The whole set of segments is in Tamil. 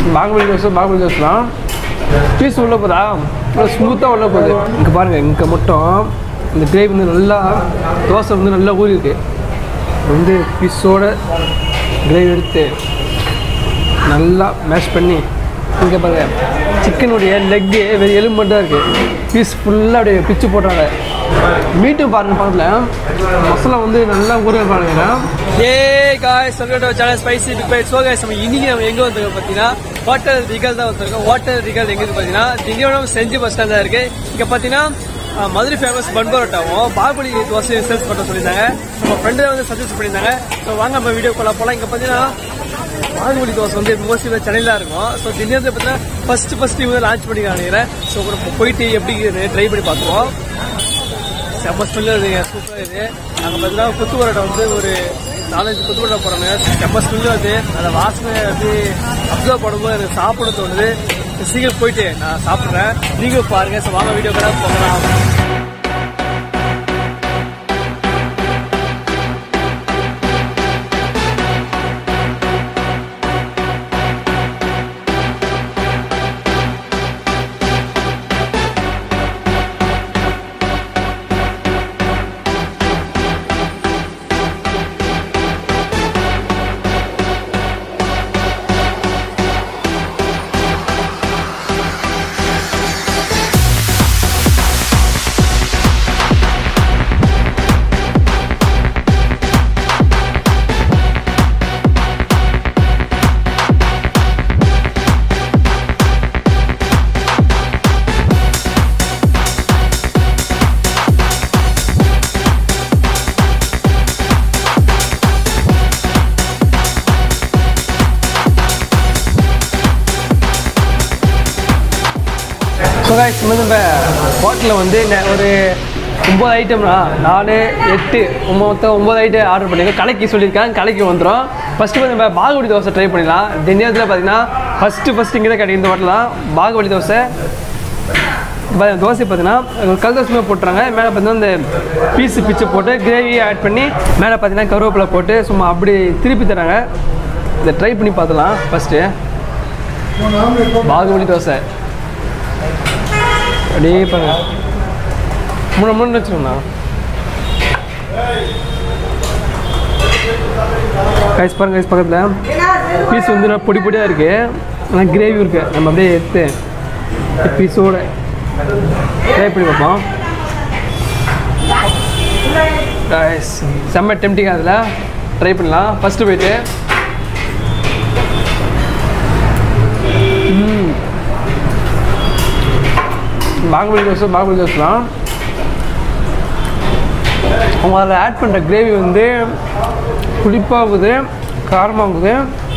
பாகுபலி தோசை தான் பீஸ் உள்ளே போதா ஸ்மூத்தாக உள்ளே போகுது. இங்கே பாருங்கள், இங்கே மட்டும் இந்த கிரேவி வந்து நல்லா தோசை வந்து நல்லா ஊறிருக்கு. வந்து பீஸோட கிரேவி எடுத்து நல்லா மேஷ் பண்ணி இங்கே பாருங்கள் சிக்கனுடைய லெக்கு வெறும் எலும்பு மட்டும் தான் இருக்குது. பீஸ் ஃபுல்லாக அப்படியே பிச்சு போடுறாங்க. மீட்டும் பாருங்கள் பக்கத்தில் மசாலா வந்து நல்லா ஊற பாருங்க. Hey guys, welcome to our channel Spicybigbites. So guys, நம்ம இன்னைக்கு நம்ம எங்க வந்திருக்கோம் பார்த்தீங்கன்னா ஹோட்டல் ரிகல் தான் வந்திருக்கோம். ஹோட்டல் ரிகல் எங்க இருக்கு பார்த்தீங்கன்னா திண்டிவனம் செஞ்சு பஸ் ஸ்டாண்ட் தான் இருக்கு. இங்க பார்த்தீங்கன்னா மதுரை ஃபேமஸ் பன் பரோட்டாவும் பாகுபலி தோசை சேல்ஸ் பண்ண சொல்லியிருந்தாங்க. நம்ம ஃப்ரெண்டு வந்து சஜஸ்ட் பண்ணியிருந்தாங்க. ஸோ வாங்க நம்ம வீடியோ கால் போகலாம். இங்கே பார்த்தீங்கன்னா பாகுபலி தோசை வந்து மோஸ்ட்லி சென்னையில் தான் இருக்கும். ஸோ திண்டிவனத்தில் பார்த்தீங்கன்னா ஃபர்ஸ்ட் இவங்க லான்ச் பண்ணிக்க நினைக்கிறேன். ஸோ போயிட்டு எப்படி ட்ரை பண்ணி பார்த்துருவோம். செம்ம ஸ்மெல்லு இருக்குங்க, சூப்பராக இருக்குது. அங்கே பார்த்தீங்கன்னா கொத்து பரோட்டா வந்து ஒரு 4-5 கொத்து பரோட்டா போடுறாங்க. செம்ம ஸ்மெல்லு அது. அந்த வாசனை வந்து அப்சர்வ் பண்ணும்போது எனக்கு சாப்பிட தோணுது. சீக்கிரம் போயிட்டு நான் சாப்பிட்றேன், நீங்களும் பாருங்கள். ஸோ வாங்க வீடியோ கூட போகலாம். ஸோ கைஸ், நம்ம ஹோட்டலில் வந்து ஒரு 9 ஐட்டம்னா 4, 8 மொத்தம் 9 ஐட்டம் ஆர்டர் பண்ணியிருக்கோம். கலக்கி சொல்லியிருக்காங்க, கலக்கி வந்துடும். ஃபஸ்ட்டு வந்து நம்ம பாகுபலி தோசை ட்ரை பண்ணிடலாம். திண்டிவனத்தில் பார்த்தீங்கன்னா ஃபஸ்ட்டு இங்கே தான் கிடைக்கும். இந்த ஹோட்டல் தான் பாகுபலி தோசை. தோசை பார்த்தீங்கன்னா கல் தோசைமே போட்டுறாங்க. மேலே பார்த்தீங்கன்னா இந்த பீஸு பிச்சு போட்டு கிரேவியை ஆட் பண்ணி மேலே பார்த்தீங்கன்னா கருவேப்பிலை போட்டு சும்மா அப்படி திருப்பி தராங்க. இதை ட்ரை பண்ணி பார்த்துலாம். ஃபஸ்ட்டு பாகுபலி தோசை அப்படியே பாருங்க, 3 வச்சுருங்கண்ணா. கைஸ் பாருங்க, கைஸ் பக்கத்தில் பீஸ் வந்து நான் பொடி பொடியாக இருக்குது. ஆனால் கிரேவி இருக்குது. நம்ம அப்படியே எடுத்து பீஸோடு ட்ரை பண்ணி பார்ப்போம். கைஸ் செம்ம டெம்டிங், அதில் ட்ரை பண்ணலாம். ஃபஸ்ட்டு போயிட்டு பாகுபலி தோசை தான். அவங்க அதில் ஆட் பண்ணுற கிரேவி வந்து புளிப்பாகுது, காரமாகுது.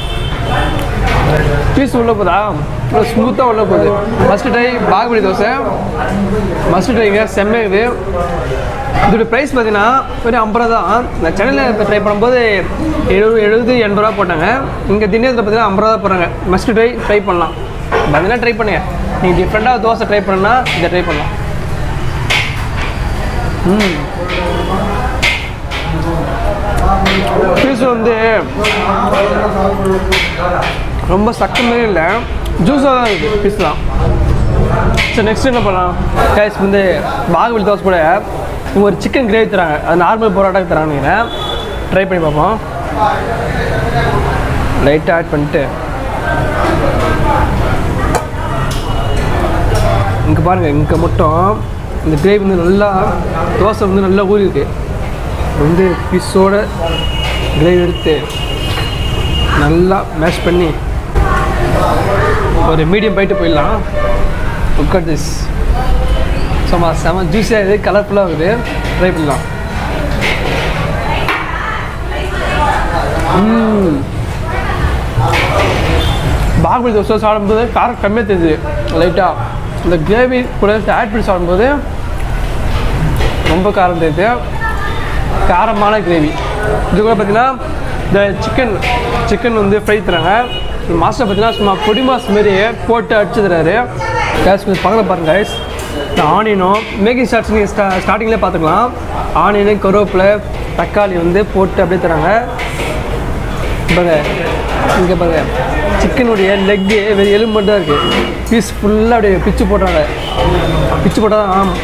பீஸ் உள்ளே போதா ஸ்மூத்தாக உள்ளே போகுது. First try Baahubali dosa, must ட்ரைங்க, செம்மையுது. இதோட ப்ரைஸ் பார்த்தீங்கன்னா வெறும் 50 தான். நான் சென்னையில் ட்ரை பண்ணும்போது 70-80 ரூபா போட்டாங்க. இங்கே திண்டிவனத்தில் பார்த்தீங்கன்னா 50 தான் போடுறாங்க. மஸ்ட் ட்ரை பண்ணலாம். பார்த்தீங்கன்னா ட்ரை பண்ணுங்க. நீங்கள் டிஃப்ரெண்ட்டாக தோசை ட்ரை பண்ணா இதை ட்ரை பண்ணலாம். பீஸ் வந்து ரொம்ப சக்கமே இல்லை, ஜூஸாக தான் இருக்குது பீஸ்லாம். சரி, நெக்ஸ்ட் என்ன பண்ணலாம்? கைஸ் வந்து பாகுபலி தோசை கூட இவங்க ஒரு சிக்கன் கிரேவி தராங்க. அது நார்மல் பரோட்டாக்கு தராங்க. நீங்கள் ட்ரை பண்ணி பார்ப்போம். லைட்டாக ஆட் பண்ணிட்டு இங்கே பாருங்கள், இங்கே மட்டும் இந்த கிரேவி வந்து நல்லா தோசை வந்து நல்லா ஊறிருக்கு. வந்து பீஸோட கிரேவி எடுத்து நல்லா மேஷ் பண்ணி ஒரு மீடியம் பைட்டு போயிடலாம். Look at this. சும்மா செம ஜூஸியாக இருக்குது, கலர்ஃபுல்லாக இருக்குது. ட்ரை பண்ணலாம். பாகுபலி தோசை சாப்பிடும்போது காரம் கம்மியாக தெரியுது. லைட்டாக இந்த கிரேவி கூட ஆட் பண்ணி சாப்பிடும்போது ரொம்ப காரம் தெரியுது. காரமான கிரேவி. இது கூட பார்த்தீங்கன்னா இந்த சிக்கன் வந்து ஃப்ரை தராங்க. மாஸ்டர் பார்த்தீங்கன்னா சும்மா பொடி மாஸ் மாரி போட்டு அடிச்சு தராரு. கேஸ் கொஞ்சம் பக்கத்தில் பாருங்கள் கைஸ். இந்த ஆனியனும் மேக்கிங் ஸ்டார்ட்ஸ் நீங்கள் ஸ்டார்டிங்லேயே பார்த்துக்கலாம். ஆனியனு, கருவேப்பிலை, தக்காளி வந்து போட்டு அப்படியே தராங்க. பாருங்க, இங்கே பாருங்க, சிக்கனுடைய லெக்கு வெறும் எலும்பு மட்டும் தான் இருக்குது. பீஸ் ஃபுல்லாக அப்படியே பிச்சு போட்டாங்க. பிச்சு போட்டால் தான் ஆமாம்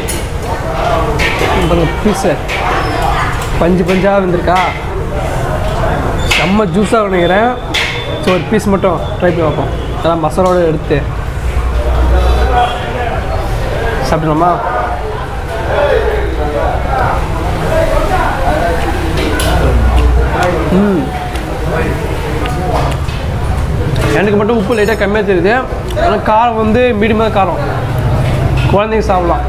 பீஸு பஞ்சு பஞ்சாக வந்திருக்கா. செம்ம ஜூஸாக நினைக்கிறேன். ஸோ ஒரு பீஸ் மட்டும் ட்ரை பண்ணி பார்ப்போம். அதெல்லாம் மசாலோடு எடுத்து சாப்பிடணுமா? எனக்கு மட்டும் உப்பு லைட்டாக கம்மியாக தெரியுது. ஆனால் காரம் வந்து மீடியமாக காரம், குழந்தைங்க சாப்பிடலாம்.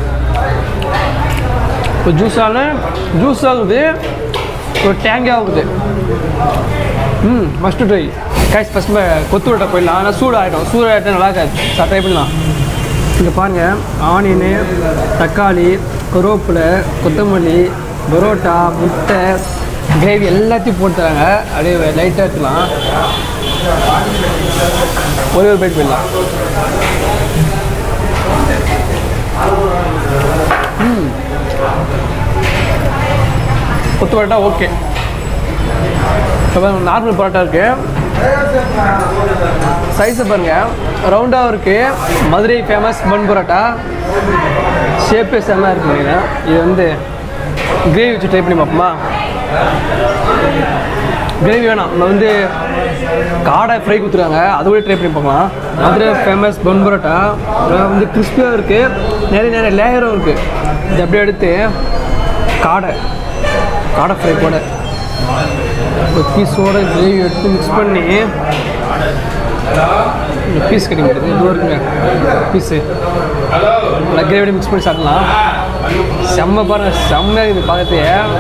இப்போ ஜூஸ் ஆகுது, ஒரு டேங்காக ஆகுது. Must try guys. ஃபஸ்ட்டு கொத்து ரொட்டை போயிடலாம். ஆனால் சூடாகிட்டோம் நல்லா இருக்காது. ட்ரை பண்ணலாம். இங்கே பாருங்கள், ஆனியனு, தக்காளி, கருவேப்பிலை, கொத்தமல்லி, பரோட்டா, முட்டை, கிரேவி எல்லாத்தையும் போட்டு தராங்க. அப்படியே லைட்டாக எடுத்துக்கலாம். ஒரே ஒரு பைட் போயிடலாம். கொத்து பரோட்டா ஓகே. நார்மல் பரோட்டா இருக்குது. சைஸை பாருங்கள், ரவுண்டாகவும் இருக்குது. Madurai famous bun parotta. ஷேப்பே செம்மையாக இருக்குது நினைக்கிறேன். இது வந்து கிரேவி வச்சு ட்ரை பண்ணி பார்ப்போமா? கிரேவி வேணாம், நம்ம வந்து காடை ஃப்ரை கொடுத்துருக்காங்க, அது கூட ட்ரை பண்ணி பார்க்கலாம். மதுரை ஃபேமஸ் பன் பரோட்டா வந்து கிறிஸ்பியாக இருக்குது, நிறைய லேயரும் இருக்குது. இது அப்படியே எடுத்து காடை ஃப்ரை போட ஒரு பீஸோட கிரேவி எடுத்து மிக்ஸ் பண்ணி பீஸ் கட்டி கொடுக்குது. இதுவும் இருக்குங்க பீஸு. நல்லா கிரேவியோட மிக்ஸ் பண்ணி சாப்பிடலாம். செம்ம பாருங்க, செம்மையாக இருக்குது பார்க்கறதுக்கு.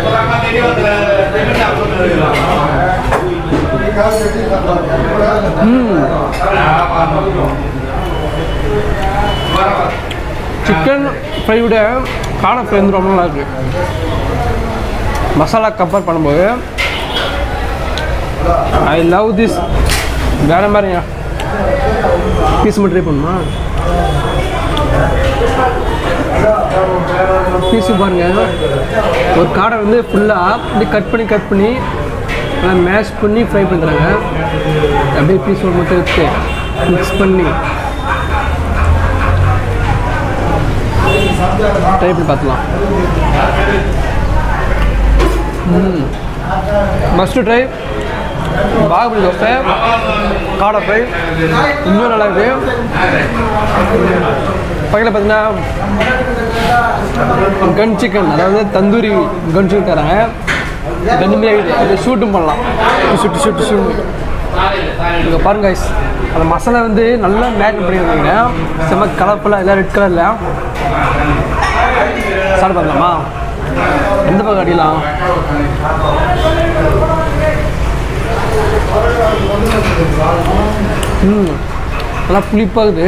சிக்கன் ஃப்ரை விட காடை ஃப்ரை வந்து ரொம்ப நல்லா இருக்குது. மசாலா கம்பேர் பண்ணும்போது ஐ லவ் திஸ். வேறு மாதிரிங்க பீஸ் மட்டும் ட்ரை பண்ணுமா? பீஸு பாருங்கள், ஒரு காடை வந்து ஃபுல்லாக இப்படி கட் பண்ணி நல்லா மேஷ் பண்ணி ஃப்ரை பண்ணுறாங்க. அப்படியே பீஸ் ஒரு மட்டும் எடுத்து மிக்ஸ் பண்ணி ட்ரை பண்ணி பார்த்துலாம். Must try. பாகுபலி தோசை, காடை ஃப்ரை இன்னும் நல்லா இருக்குது. பக்கத்தில் பார்த்தீங்கன்னா கன் சிக்கன், அதாவது தந்தூரி கன் சிக்கன் தராங்க. கன்னுமையாக அது ஷூட்டும் பண்ணலாம். ஷூட்டு இங்கே பாருங்க கைஸ், அந்த மசாலா வந்து நல்லா மேரினேட் பண்ணியிருந்தீங்க. செம்ம கலர்ஃபுல்லாக எல்லாம் ரெட் கலரில் சாப்பிட்டு பார்க்கலாமா? எந்த பக்கம் அடிக்கலாம்? நல்லா புளிப்பாகுது.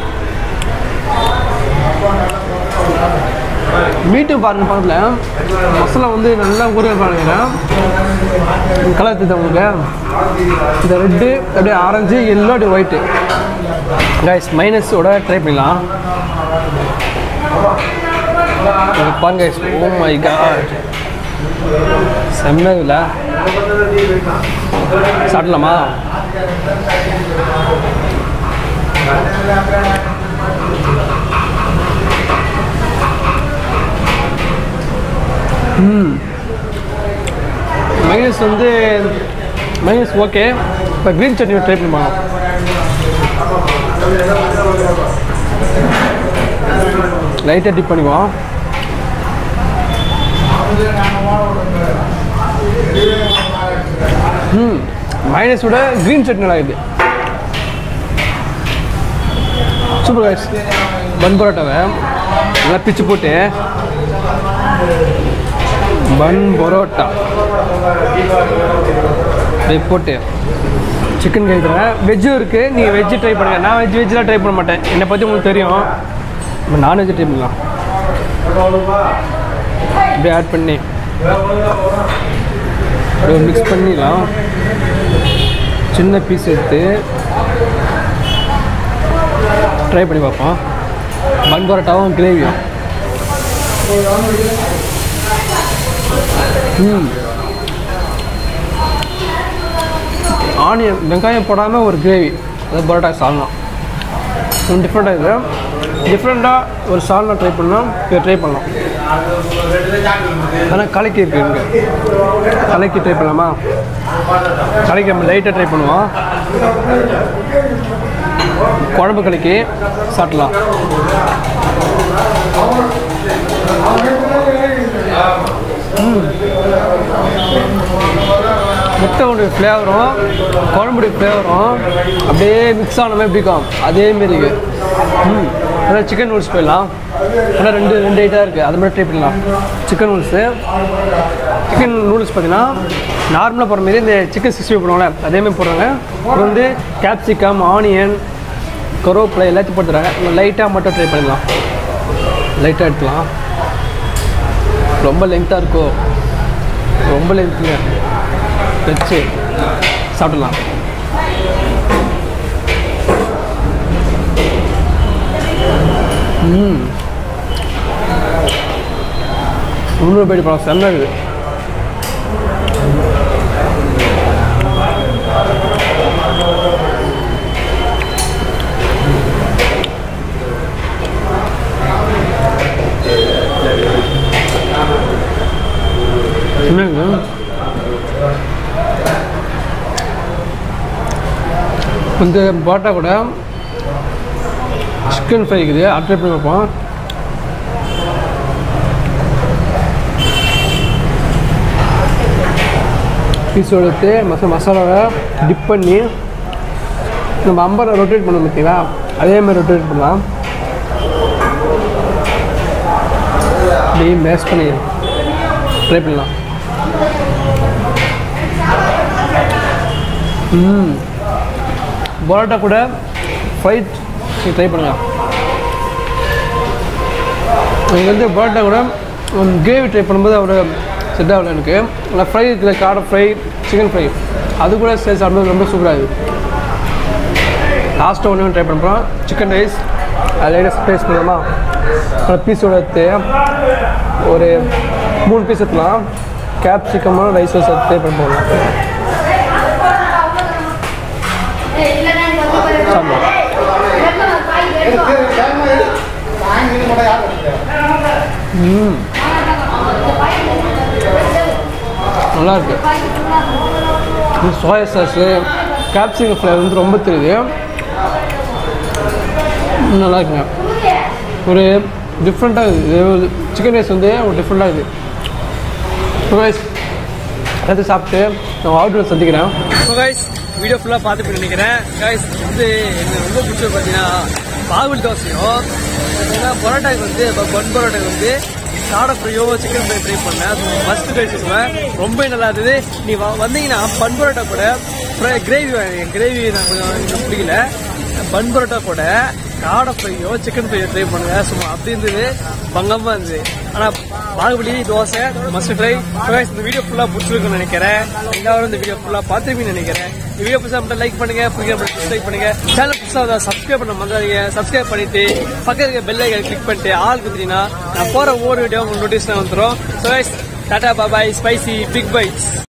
மீட்டு பாருங்க, பக்கத்தில் மசாலா வந்து நல்லா ஊற பாருங்க. கலர் தெரியுது உங்களுக்கு? இந்த ரெட்டு அப்படியே ஆரஞ்சு, எல்லோ, அப்படியே ஒயிட்டு. கைஸ் மைனஸோட ட்ரை பண்ணலாம். பாருங்க கைஸ், ஓ மை காட், செம்ம இல்லை. சாப்பிடலாமா? மைனஸ் வந்து மைனஸ் ஓகே. இப்போ க்ரீன் சட்னி ட்ரை பண்ணுமா? லைட்டாக டிப் பண்ணிக்குவோம். மைனஸோட க்ரீன் சட்னி நல்லா இருக்குது. Super guys. பன் பரோட்டாவை நல்லா பிச்சு போட்டு பன் பரோட்டா போட்டு சிக்கன் கறி தரேன். வெஜ்ஜும் இருக்குது, நீங்கள் வெஜ்ஜு ட்ரை பண்ணுங்கள். நான் வெஜ்ஜெலாம் ட்ரை பண்ண மாட்டேன், என்னை பற்றி உங்களுக்கு தெரியும். நம்ம நான்வெஜ் ட்ரை பண்ணலாம். அப்படியே ஆட் பண்ணி மிக்ஸ் பண்ணிடலாம். சின்ன பீஸ் எடுத்து ட்ரை பண்ணி பார்ப்போம். பன் பரோட்டாவும் கிரேவியும். ஆனியன் வெங்காயம் போடாமல் ஒரு கிரேவி அது பரோட்டா சால்னா டிஃப்ரெண்ட்டாக இருக்குது. டிஃப்ரெண்ட்டாக ஒரு சால்னா ட்ரை பண்ணோம், இதை ட்ரை பண்ணலாம். ஆனால் கலக்கி இருக்குது இங்கே, கலக்கி ட்ரை பண்ணலாமா? கலக்கி நம்ம லைட்டாக ட்ரை பண்ணுவோம். குழம்பு கலக்கி சாப்பிடலாம். முட்டையோடைய ஃப்ளேவரும் குழம்புடைய ஃப்ளேவரும் அப்படியே மிக்ஸ் ஆன மாதிரி பிடிக்கும். அதேமாரி அதான் சிக்கன் நூடுல்ஸ் போயிடலாம். ஆனால் ரெண்டு ஐட்டாக இருக்குது, அது மாதிரி ட்ரை பண்ணலாம். சிக்கன் நூடுல்ஸ் பார்த்தீங்கன்னா நார்மலாக போடுற மாரி இந்த சிக்கன் 60 போடுவாங்களே அதேமாதிரி போடுறாங்க. அப்புறம் வந்து கேப்சிகம், ஆனியன், கருவேப்பிலை எல்லாத்தையும் போட்டுறாங்க. லைட்டாக மட்டும் ட்ரை பண்ணிடலாம். லைட்டாக எடுத்துக்கலாம். ரொம்ப லென்த்தாக இருக்கும், ரொம்ப லென்த்துங்க வச்சு சாப்பிடலாம். முந்நூறு பேடி பழம் செம்ம இருக்குது. இந்த பரோட்டா கூட சிக்கன் ஃப்ரை இருக்குது, ட்ரை பண்ணி வைப்போம். பீஸ் எடுத்து மசாலாவை டிப் பண்ணி நம்ம அம்பரை ரொட்டேட் பண்ண பார்த்தீங்களா, அதேமாதிரி ரொட்டேட் பண்ணலாம். அப்படியே மேஷ் பண்ணி ட்ரை பண்ணலாம். பரோட்டா கூட ஃப்ரைட் ட்ரை பண்ணுங்க. எனக்கு வந்து பரோட்டா கூட கிரேவி ட்ரை பண்ணும்போது அவர் செட் ஆகலை எனக்கு. ஆனால் ஃப்ரை இருக்குது, காடை ஃப்ரை, சிக்கன் ஃப்ரை, அது கூட சேர்த்து சாப்பிடும்போது ரொம்ப சூப்பராக இருக்குது. லாஸ்ட்டாக ஒன்று ட்ரை பண்ணுறோம், சிக்கன் ரைஸ். அது லைட்டாக ஸ்பேஸ் பண்ணலாமா? பீஸோட எடுத்து ஒரு 3 பீஸ் எடுத்துலாம். கேப்சிகமாக ரைஸ் சேர்த்து ட்ரை பண்ண போகலாம். நல்லா இருக்கு. சோயா சாஸு, கேப்சிகம் ஃப்ளேவர் வந்து ரொம்ப தெரியுது, நல்லா இருக்குங்க. ஒரு டிஃப்ரெண்ட்டாக இருக்குது. சிக்கன் ரைஸ் வந்து ஒரு டிஃப்ரெண்ட்டாக இருக்குது. அதை சாப்பிட்டு நான் அவுட்ல சந்திக்கிறேன். ஸோ கைஸ் வீடியோ ஃபுல்லாக பார்த்துட்டு நினைக்கிறேன். கைஸ் வந்து எனக்கு ரொம்ப பிடிச்சது பார்த்தீங்கன்னா பாகுபலி தோசையும், ஏன்னா பரோட்டாக்கு வந்து பன் பரோட்டாக்கு வந்து காடை ஃப்ரையோ சிக்கன் ஃப்ரை ட்ரை பண்ணேன். ஃபஸ்ட்டு ட்ரை பண்ணுவேன், ரொம்ப நல்லா இருந்தது. நீ வந்தீங்கன்னா பன் பரோட்டா கூட கிரேவி கிரேவி நான் கொஞ்சம் பிடிக்கல. பன் பரோட்டா கூட காடை ஃப்ரையோ சிக்கன் ஃப்ரையோ ட்ரை பண்ணுங்க. சும்மா அப்படி இருந்தது, பங்கமாக இருந்தது. ஆனால் பாகுபலி தோசை மஸ்ட் ட்ரை. இந்த வீடியோ ஃபுல்லாக பிடிச்சிருக்குன்னு நினைக்கிறேன். எல்லாரும் இந்த வீடியோ ஃபுல்லாக பார்த்துருப்பீங்கன்னு நினைக்கிறேன். இந்த வீடியோ புதுசாக மட்டும் லைக் பண்ணுங்க, டிஸ்லைக் பண்ணுங்க. சேனல் புதுசாக சப்ஸ்கிரைப் பண்ண மறந்துடாதீங்க. சப்ஸ்கிரைப் பண்ணிட்டு பக்கத்துக்கு பெல் ஐகான் கிளிக் பண்ணிட்டு ஆல் கொடுத்தீங்கன்னா நான் போகிற ஒவ்வொரு வீடியோ உங்களுக்கு நோட்டீஸ்லாம் வந்துடும். So tata bye, spicy big bytes.